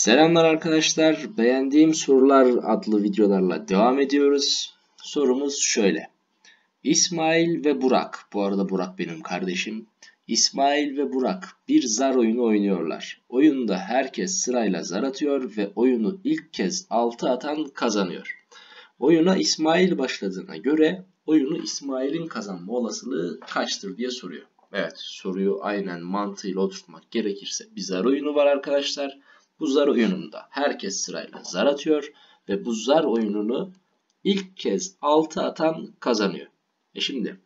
Selamlar arkadaşlar. Beğendiğim sorular adlı videolarla devam ediyoruz. Sorumuz şöyle. İsmail ve Burak, bu arada Burak benim kardeşim. İsmail ve Burak bir zar oyunu oynuyorlar. Oyunda herkes sırayla zar atıyor ve oyunu ilk kez 6 atan kazanıyor. Oyuna İsmail başladığına göre oyunu İsmail'in kazanma olasılığı kaçtır diye soruyor. Evet, soruyu aynen mantığıyla oturtmak gerekirse bir zar oyunu var arkadaşlar. Bu zar oyununda herkes sırayla zar atıyor ve bu zar oyununu ilk kez 6 atan kazanıyor. Şimdi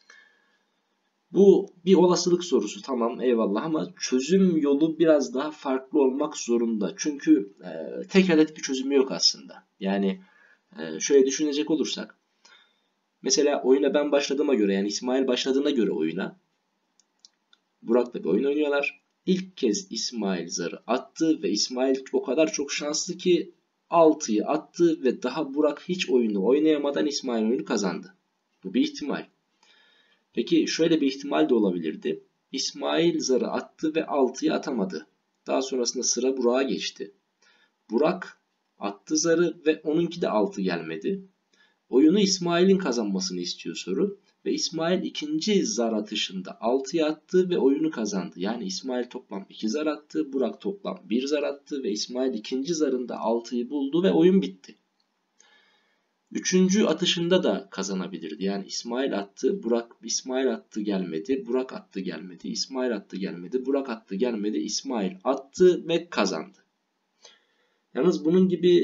bu bir olasılık sorusu, tamam, eyvallah, ama çözüm yolu biraz daha farklı olmak zorunda. Çünkü tek adet bir çözümü yok aslında. Yani şöyle düşünecek olursak, mesela oyuna ben başladığıma göre, yani İsmail başladığına göre oyuna, Burak'la bir oyun oynuyorlar. İlk kez İsmail zarı attı ve İsmail o kadar çok şanslı ki 6'yı attı ve daha Burak hiç oyunu oynayamadan İsmail oyunu kazandı. Bu bir ihtimal. Peki şöyle bir ihtimal de olabilirdi. İsmail zarı attı ve 6'yı atamadı. Daha sonrasında sıra Burak'a geçti. Burak attı zarı ve onunki de 6 gelmedi. Oyunu İsmail'in kazanmasını istiyor soru. Ve İsmail ikinci zar atışında 6'ya attı ve oyunu kazandı. Yani İsmail toplam 2 zar attı. Burak toplam 1 zar attı ve İsmail ikinci zarında 6'yı buldu ve oyun bitti. Üçüncü atışında da kazanabilirdi. Yani İsmail attı, İsmail attı gelmedi, Burak attı gelmedi, İsmail attı gelmedi, Burak attı gelmedi, İsmail attı ve kazandı. Yalnız bunun gibi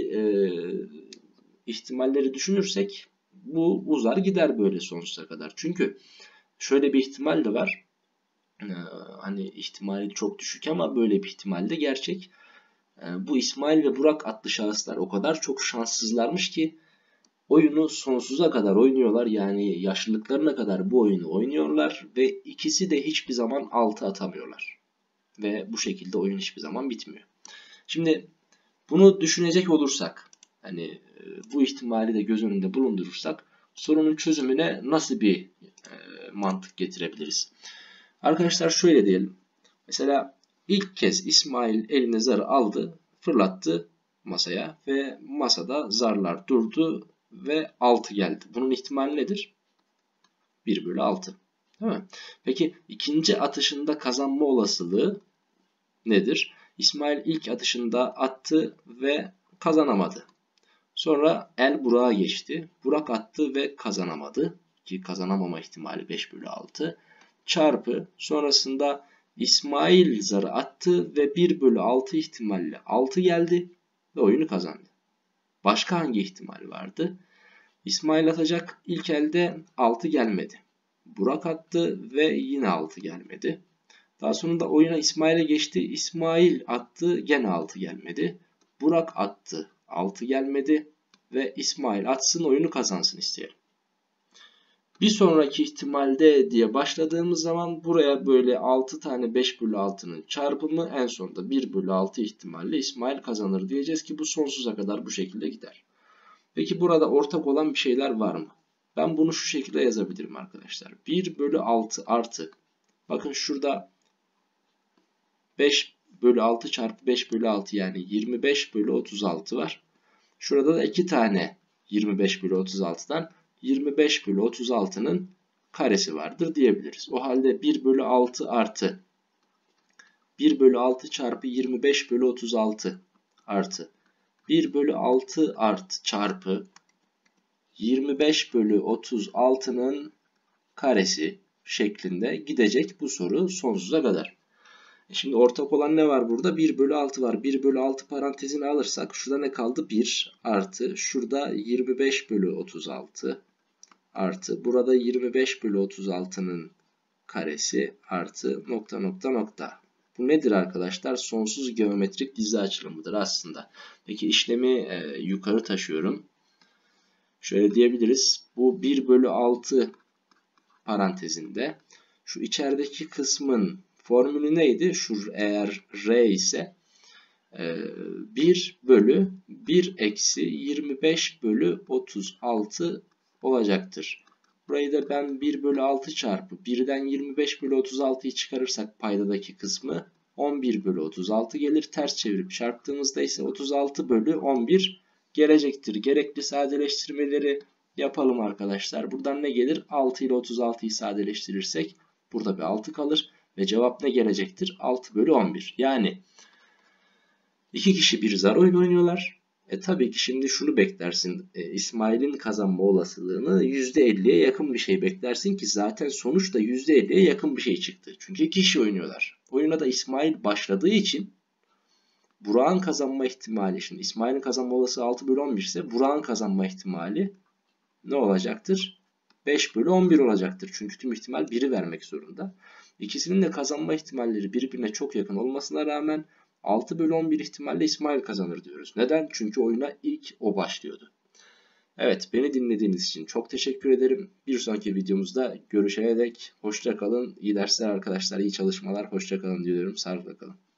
ihtimalleri düşünürsek bu uzar gider böyle sonsuza kadar. Çünkü şöyle bir ihtimal de var. Hani ihtimali çok düşük ama böyle bir ihtimal de gerçek. Bu İsmail ve Burak adlı şahıslar o kadar çok şanssızlarmış ki oyunu sonsuza kadar oynuyorlar. Yani yaşlılıklarına kadar bu oyunu oynuyorlar ve ikisi de hiçbir zaman 6 atamıyorlar. Ve bu şekilde oyun hiçbir zaman bitmiyor. Şimdi bunu düşünecek olursak, hani bu ihtimali de göz önünde bulundurursak sorunun çözümüne nasıl bir mantık getirebiliriz? Arkadaşlar şöyle diyelim. Mesela ilk kez İsmail eline zarı aldı, fırlattı masaya ve masada zarlar durdu ve 6 geldi. Bunun ihtimali nedir? 1 bölü 6. Değil mi? Peki ikinci atışında kazanma olasılığı nedir? İsmail ilk atışında attı ve kazanamadı. Sonra el Burak'a geçti. Burak attı ve kazanamadı. Ki kazanamama ihtimali 5 bölü 6. Çarpı sonrasında İsmail zarı attı ve 1 bölü 6 ihtimalle 6 geldi ve oyunu kazandı. Başka hangi ihtimal vardı? İsmail atacak, ilk elde 6 gelmedi. Burak attı ve yine 6 gelmedi. Daha sonra da oyuna İsmail'e geçti. İsmail attı, gene 6 gelmedi. Burak attı, 6 gelmedi ve İsmail atsın, oyunu kazansın isteyelim. Bir sonraki ihtimalde diye başladığımız zaman buraya böyle 6 tane 5 bölü 6'nın çarpımı, en sonunda 1 bölü 6 ihtimalle İsmail kazanır diyeceğiz ki bu sonsuza kadar bu şekilde gider. Peki burada ortak olan bir şeyler var mı? Ben bunu şu şekilde yazabilirim arkadaşlar. 1 bölü 6 artı, bakın şurada 5 bölü 6 çarpı 5 bölü 6, yani 25 bölü 36 var. Şurada da 2 tane 25 bölü 36'dan 25 bölü 36'nın karesi vardır diyebiliriz. O halde 1 bölü 6 artı 1 bölü 6 çarpı 25 bölü 36 artı 1 bölü 6 artı çarpı 25 bölü 36'nın karesi şeklinde gidecek bu soru sonsuza kadar. Şimdi ortak olan ne var burada? 1 bölü 6 var. 1 bölü 6 parantezini alırsak şurada ne kaldı? 1 artı şurada 25 bölü 36 artı burada 25 bölü 36'nın karesi artı nokta nokta nokta. Bu nedir arkadaşlar? Sonsuz geometrik dizi açılımıdır aslında. Peki işlemi yukarı taşıyorum. Şöyle diyebiliriz. Bu 1 bölü 6 parantezinde şu içerideki kısmın formülü neydi? Şu eğer R ise 1 bölü 1 eksi 25 bölü 36 olacaktır. Burayı da ben 1 bölü 6 çarpı 1'den 25 bölü 36'yı çıkarırsak paydadaki kısmı 11 bölü 36 gelir. Ters çevirip çarptığımızda ise 36 bölü 11 gelecektir. Gerekli sadeleştirmeleri yapalım arkadaşlar. Buradan ne gelir? 6 ile 36'yı sadeleştirirsek burada bir 6 kalır. Ve cevap ne gelecektir? 6 bölü 11. Yani iki kişi bir zar oyunu oynuyorlar. Tabii ki şimdi şunu beklersin. İsmail'in kazanma olasılığını %50'ye yakın bir şey beklersin ki zaten sonuç da %50'ye yakın bir şey çıktı. Çünkü iki kişi oynuyorlar. Oyuna da İsmail başladığı için Burak'ın kazanma ihtimali, şimdi İsmail'in kazanma olasılığı 6 bölü 11 ise Burak'ın kazanma ihtimali ne olacaktır? 5 bölü 11 olacaktır. Çünkü tüm ihtimal 1'i vermek zorunda. İkisinin de kazanma ihtimalleri birbirine çok yakın olmasına rağmen 6 bölü 11 ihtimalle İsmail kazanır diyoruz. Neden? Çünkü oyuna ilk o başlıyordu. Evet, beni dinlediğiniz için çok teşekkür ederim. Bir sonraki videomuzda görüşene dek hoşça kalın. İyi dersler arkadaşlar, iyi çalışmalar. Hoşça kalın diyorum. Sağlıkla kalın.